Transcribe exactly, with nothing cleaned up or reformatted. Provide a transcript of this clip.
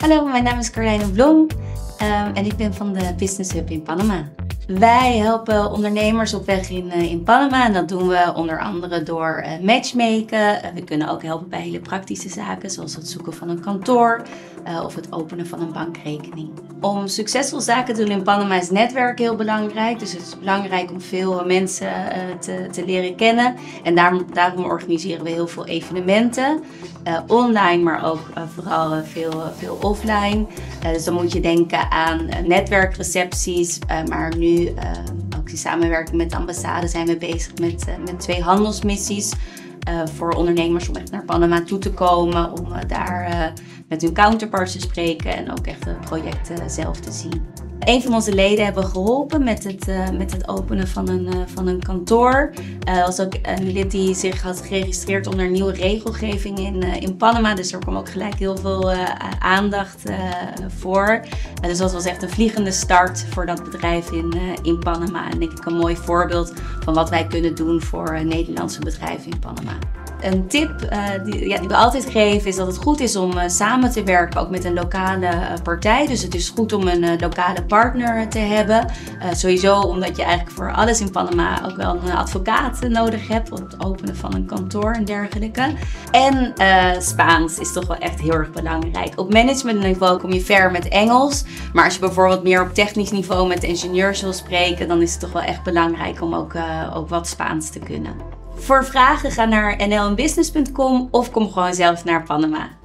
Hallo, mijn naam is Carlijne Blom um, en ik ben van de Business Hub in Panama. Wij helpen ondernemers op weg in, uh, in Panama en dat doen we onder andere door uh, matchmaken. Uh, we kunnen ook helpen bij hele praktische zaken zoals het zoeken van een kantoor uh, of het openen van een bankrekening. Om succesvol zaken te doen in Panama is netwerk heel belangrijk. Dus het is belangrijk om veel mensen uh, te, te leren kennen. En daarom, daarom organiseren we heel veel evenementen. Uh, online, maar ook uh, vooral uh, veel, uh, veel offline. Uh, dus dan moet je denken aan uh, netwerkrecepties, uh, maar nu uh, ook in samenwerking met de ambassade zijn we bezig met, uh, met twee handelsmissies. Uh, voor ondernemers om echt naar Panama toe te komen, om uh, daar uh, met hun counterparts te spreken en ook echt de projecten zelf te zien. Een van onze leden hebben geholpen met het, uh, met het openen van een, uh, van een kantoor. Er uh, was ook een lid die zich had geregistreerd onder nieuwe regelgeving in, uh, in Panama. Dus er kwam ook gelijk heel veel uh, aandacht uh, voor. Uh, dus dat was echt een vliegende start voor dat bedrijf in, uh, in Panama. En denk ik een mooi voorbeeld van wat wij kunnen doen voor uh, Nederlandse bedrijven in Panama. Een tip uh, die, ja, die we altijd geven is dat het goed is om uh, samen te werken ook met een lokale uh, partij. Dus het is goed om een uh, lokale partner te hebben. Uh, sowieso omdat je eigenlijk voor alles in Panama ook wel een advocaat nodig hebt. Voor het openen van een kantoor en dergelijke. En uh, Spaans is toch wel echt heel erg belangrijk. Op managementniveau kom je ver met Engels. Maar als je bijvoorbeeld meer op technisch niveau met de ingenieurs wil spreken, dan is het toch wel echt belangrijk om ook, uh, ook wat Spaans te kunnen. Voor vragen ga naar n l n business punt com of kom gewoon zelf naar Panama.